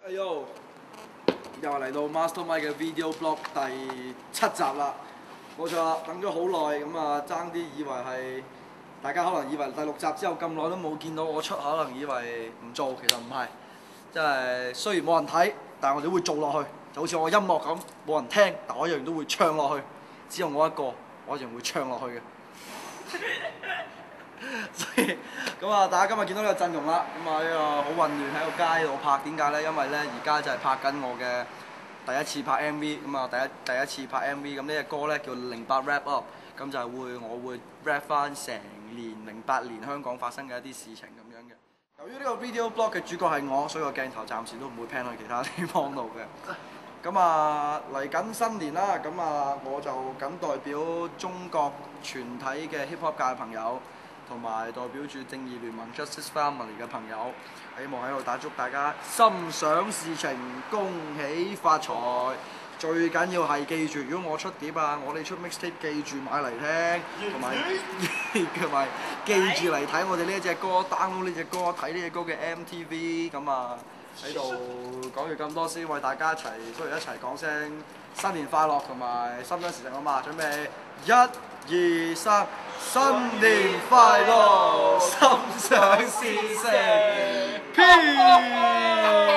哎呦，又嚟到 Master Mike 嘅 Video Blog 第7集啦，冇錯啦，等咗好耐，咁啊爭啲以為係大家可能以為第6集之後咁耐都冇見到我出，可能以為唔做，其實唔係，即係雖然冇人睇，但係我哋都會做落去，就好似我音樂咁，冇人聽，但我一樣都會唱落去，只有我一個，我一樣會唱落去嘅。所以咁啊，大家今日見到呢個陣容啦，咁啊呢個好混亂喺個街度拍，點解呢？因為呢，而家就係拍緊我嘅第一次拍 MV， 咁啊第一次拍 MV， 咁呢隻歌呢，叫08 Wrap Up， 咁就係我會 rap 翻成年08年香港發生嘅一啲事情咁樣嘅。由於呢個 video blog 嘅主角係我，所以個鏡頭暫時都唔會 pan 去其他地方度嘅。咁啊嚟緊新年啦，咁啊我就僅代表中國全體嘅 hip hop 界嘅朋友，同埋代表住正義聯盟 Justice Family 嘅朋友，希望喺度打祝大家心想事成，恭喜發財。最緊要係記住，如果我出碟啊，我哋出 mixtape， 記住買嚟聽，同埋記住嚟睇我哋呢一隻歌 ，download 呢隻歌，睇呢隻歌嘅 MTV。咁啊喺度講完咁多先，為大家不如一齊講聲新年快樂同埋心想事成啊嘛！準備1、2、3，新年快樂，心想事成，Peace。